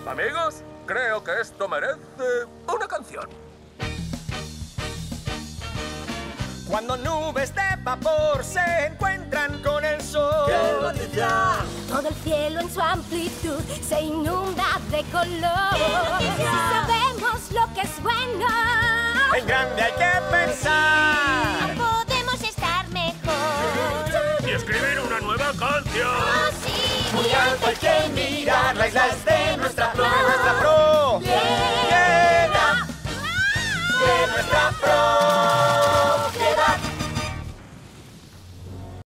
Amigos, creo que esto merece una canción. Cuando nubes de vapor se encuentran con el sol. ¡Qué noticia! Todo el cielo en su amplitud se inunda de color. Si sabemos lo que es bueno, En grande hay que pensar. podemos estar mejor. Y escribir una nueva canción. ¡Oh, sí! Muy alto hay que mirar la isla Estela.